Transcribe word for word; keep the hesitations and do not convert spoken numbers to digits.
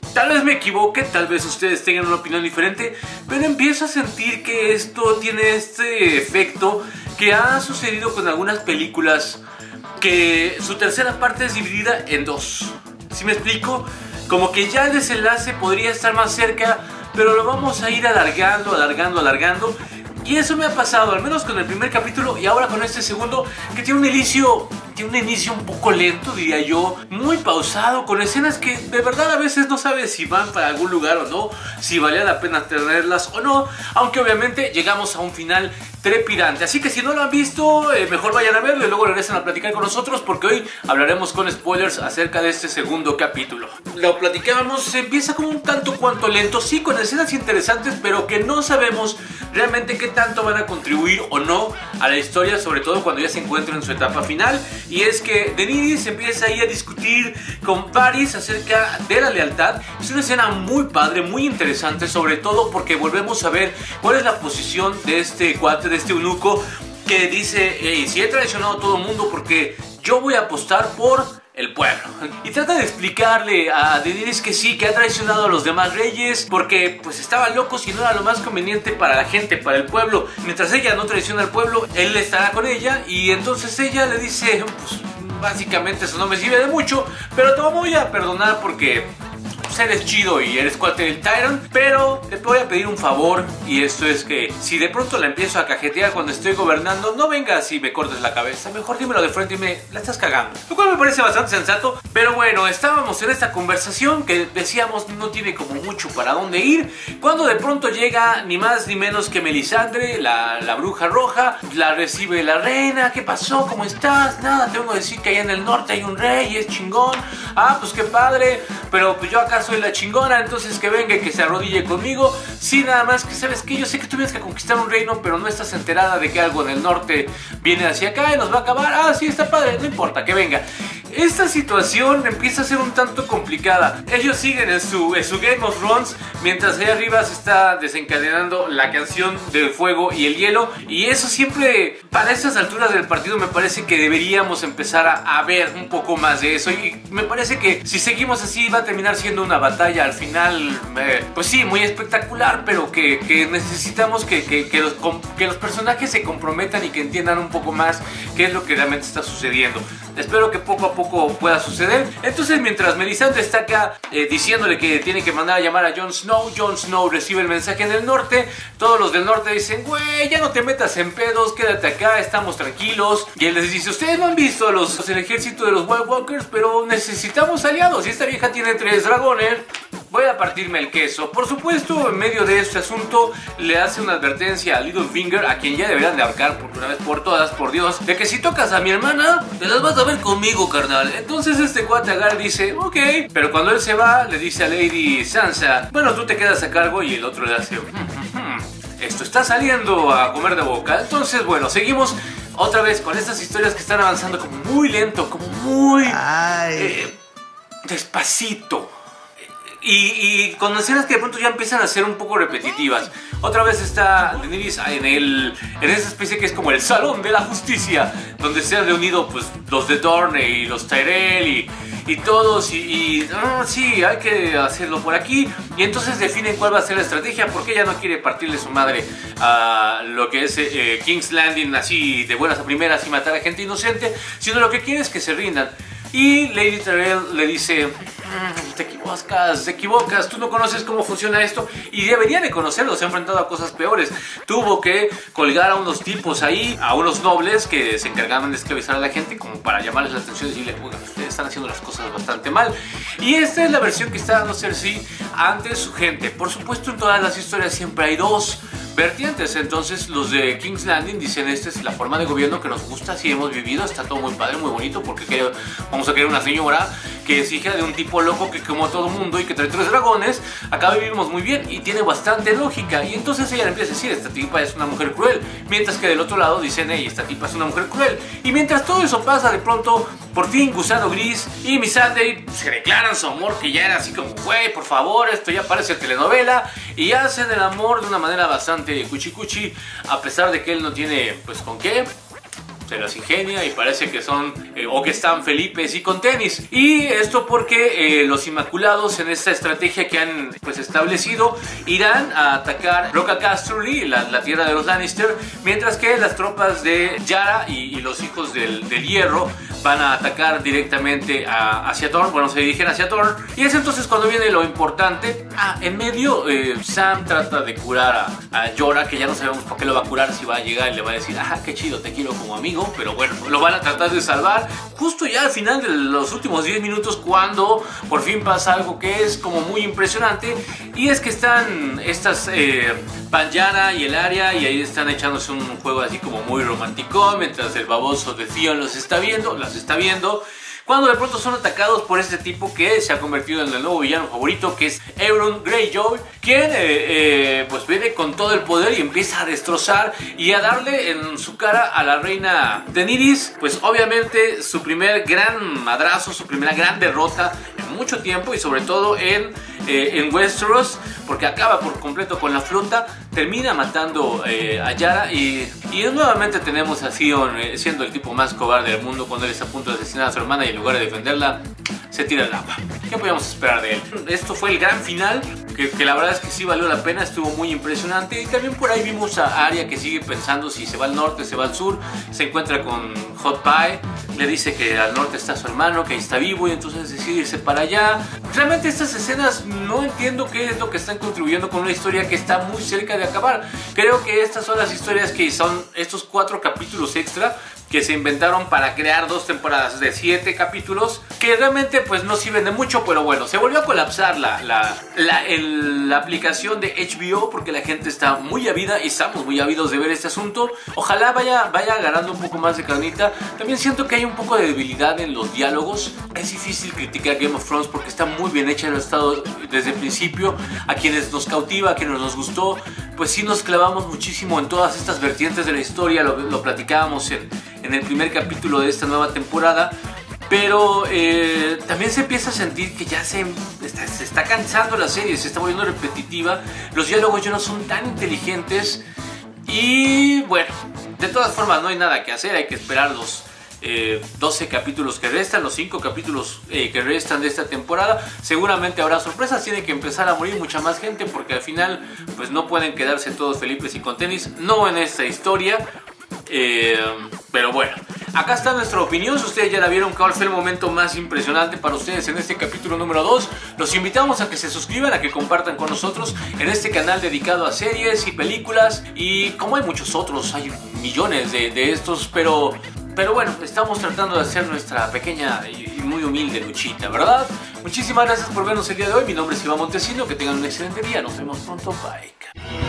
Tal vez me equivoque, tal vez ustedes tengan una opinión diferente, pero empiezo a sentir que esto tiene este efecto que ha sucedido con algunas películas, que su tercera parte es dividida en dos. ¿Sí me explico? Como que ya el desenlace podría estar más cerca, pero lo vamos a ir alargando, alargando, alargando. Y eso me ha pasado, al menos con el primer capítulo y ahora con este segundo, que tiene un inicio, tiene un inicio un poco lento, diría yo, muy pausado, con escenas que de verdad a veces no sabes si van para algún lugar o no, si valía la pena tenerlas o no, aunque obviamente llegamos a un final trepidante. Así que si no lo han visto, eh, mejor vayan a verlo y luego regresen a platicar con nosotros, porque hoy hablaremos con spoilers acerca de este segundo capítulo. Lo platicábamos, se empieza como un tanto cuanto lento, sí, con escenas interesantes, pero que no sabemos realmente qué tanto van a contribuir o no a la historia, sobre todo cuando ya se encuentran en su etapa final. Y es que Daenerys empieza ahí a discutir con Varys acerca de la lealtad. Es una escena muy padre, muy interesante, sobre todo porque volvemos a ver cuál es la posición de este cuate, de este eunuco, que dice: hey, si he traicionado a todo el mundo porque yo voy a apostar por el pueblo. Y trata de explicarle a Daenerys que sí, que ha traicionado a los demás reyes porque pues estaban locos y no era lo más conveniente para la gente, para el pueblo. Mientras ella no traiciona al pueblo, él estará con ella, y entonces ella le dice: pues básicamente eso no me sirve de mucho, pero te voy a perdonar porque pues eres chido y eres cuate del Tyrant, pero te voy a pedir un favor, y esto es que si de pronto la empiezo a cajetear cuando estoy gobernando, no vengas y me cortes la cabeza, mejor dímelo de frente y me la estás cagando. Lo cual me parece bastante sensato, pero bueno, estábamos en esta conversación que decíamos no tiene como mucho para dónde ir, cuando de pronto llega ni más ni menos que Melisandre, la, la bruja roja. La recibe la reina: ¿qué pasó? ¿Cómo estás? Nada, te vengo a decir que allá en el norte hay un rey y es chingón. Ah, pues qué padre, pero pues yo acá soy la chingona, entonces que venga y que se arrodille conmigo. Sí, nada más que sabes que yo sé que tú vienes a conquistar un reino, pero no estás enterada de que algo del norte viene hacia acá y nos va a acabar. Ah, sí, está padre, no importa, que venga. Esta situación empieza a ser un tanto complicada. Ellos siguen en su, en su Game of Thrones, mientras allá arriba se está desencadenando la canción del fuego y el hielo. Y eso siempre, para estas alturas del partido, me parece que deberíamos empezar a, a ver un poco más de eso. Y me parece que si seguimos así va a terminar siendo una batalla al final, eh, pues sí, muy espectacular, pero que, que necesitamos que, que, que, los, que los personajes se comprometan y que entiendan un poco más qué es lo que realmente está sucediendo. Espero que poco a poco pueda suceder. Entonces, mientras Melisandre está acá eh, diciéndole que tiene que mandar a llamar a Jon Snow, Jon Snow recibe el mensaje del norte. Todos los del norte dicen: güey, ya no te metas en pedos, quédate acá, estamos tranquilos. Y él les dice: ustedes no han visto a los, el ejército de los White Walkers, pero necesitamos aliados. Y esta vieja tiene tres dragones. Voy a partirme el queso. Por supuesto, en medio de este asunto le hace una advertencia a Littlefinger, a quien ya deberían de ahorcar por una vez por todas, por Dios, de que si tocas a mi hermana, te las vas a ver conmigo, carnal. Entonces este cuate agar dice: ok, pero cuando él se va, le dice a Lady Sansa: bueno, tú te quedas a cargo, y el otro le hace: esto está saliendo a comer de boca. Entonces, bueno, seguimos otra vez con estas historias que están avanzando como muy lento, como muy eh, despacito. Y, y con escenas que de pronto ya empiezan a ser un poco repetitivas. Otra vez está Daenerys en, el, en esa especie que es como el Salón de la Justicia, donde se han reunido pues los de Dorne y los Tyrell y, y todos. Y, y oh, sí, hay que hacerlo por aquí. Y entonces definen cuál va a ser la estrategia, porque ella no quiere partirle su madre a lo que es eh, King's Landing así de buenas a primeras y matar a gente inocente, sino lo que quiere es que se rindan. Y Lady Tyrell le dice: te equivocas, te equivocas, tú no conoces cómo funciona esto. Y debería de conocerlo, se ha enfrentado a cosas peores. Tuvo que colgar a unos tipos ahí, a unos nobles que se encargaban de esclavizar a la gente, como para llamarles la atención y decirle: bueno, ustedes están haciendo las cosas bastante mal. Y esta es la versión que está dando Cersei ante su gente. Por supuesto, en todas las historias siempre hay dos vertientes. Entonces los de King's Landing dicen: esta es la forma de gobierno que nos gusta, así hemos vivido, está todo muy padre, muy bonito, porque quiero, vamos a querer una señora que es hija de un tipo loco que como todo mundo y que trae tres dragones. Acá vivimos muy bien y tiene bastante lógica. Y entonces ella le empieza a decir: esta tipa es una mujer cruel. Mientras que del otro lado dicen: hey, esta tipa es una mujer cruel. Y mientras todo eso pasa, de pronto, por fin, Gusano Gris y Missandei se declaran su amor, que ya era así como: güey, por favor, esto ya parece telenovela. Y hacen el amor de una manera bastante cuchi cuchi, a pesar de que él no tiene pues con qué. se las ingenia y parece que son eh, o que están Felipes y con tenis. Y esto porque eh, los Inmaculados en esta estrategia que han pues establecido irán a atacar Roca Casterly, la, la tierra de los Lannister, mientras que las tropas de Yara y, y los hijos del, del hierro van a atacar directamente a, hacia Dorne. Bueno, se dirigen hacia Dorne y es entonces cuando viene lo importante. Ah, en medio eh, Sam trata de curar a, a Jorah, que ya no sabemos por qué lo va a curar, si va a llegar y le va a decir, ah, qué chido, te quiero como amigo, pero bueno, lo van a tratar de salvar justo ya al final de los últimos diez minutos, cuando por fin pasa algo que es como muy impresionante, y es que están estas eh, Banjara y el Arya, y ahí están echándose un juego así como muy romántico, mientras el baboso de Theon los está viendo, las está viendo, cuando de pronto son atacados por este tipo que se ha convertido en el nuevo villano favorito, que es Euron Greyjoy, quien eh, eh, pues viene con todo el poder y empieza a destrozar y a darle en su cara a la reina Daenerys, pues obviamente su primer gran madrazo, su primera gran derrota en mucho tiempo, y sobre todo en, eh, en Westeros, porque acaba por completo con la flota, termina matando eh, a Yara, y, y nuevamente tenemos a Theon eh, siendo el tipo más cobarde del mundo cuando él está a punto de asesinar a su hermana y en lugar de defenderla se tira al agua. ¿Qué podíamos esperar de él? Esto fue el gran final, que, que la verdad es que sí valió la pena, estuvo muy impresionante, y también por ahí vimos a Arya que sigue pensando si se va al norte, se va al sur, se encuentra con Hot Pie, le dice que al norte está su hermano, que ahí está vivo, y entonces decide irse para allá. Realmente estas escenas no entiendo qué es lo que están contribuyendo con una historia que está muy cerca de acabar. Creo que estas son las historias que son estos cuatro capítulos extra que se inventaron para crear dos temporadas de siete capítulos, que realmente pues no sirven de mucho, pero bueno, se volvió a colapsar la, la, la, el, la aplicación de H B O porque la gente está muy ávida y estamos muy ávidos de ver este asunto. Ojalá vaya, vaya agarrando un poco más de carnita. También siento que hay un poco de debilidad en los diálogos. Es difícil criticar Game of Thrones porque está muy bien hecha, lo ha estado desde el principio. A quienes nos cautiva, a quienes nos gustó, pues sí nos clavamos muchísimo en todas estas vertientes de la historia, lo, lo platicábamos en, en el primer capítulo de esta nueva temporada, pero eh, también se empieza a sentir que ya se está, se está cansando la serie, se está volviendo repetitiva, los diálogos ya no son tan inteligentes, y bueno, de todas formas no hay nada que hacer, hay que esperar los Eh, doce capítulos que restan, los cinco capítulos eh, que restan de esta temporada. Seguramente habrá sorpresas, tiene que empezar a morir mucha más gente porque al final pues no pueden quedarse todos Felipes y con tenis, no en esta historia. Eh, pero bueno, acá está nuestra opinión. Si ustedes ya la vieron, ¿cuál fue el momento más impresionante para ustedes en este capítulo número dos? Los invitamos a que se suscriban, a que compartan con nosotros en este canal dedicado a series y películas, y como hay muchos otros, hay millones de, de estos, pero Pero bueno, estamos tratando de hacer nuestra pequeña y muy humilde luchita, ¿verdad? Muchísimas gracias por vernos el día de hoy. Mi nombre es Iván Montesino. Que tengan un excelente día. Nos vemos pronto. Bye.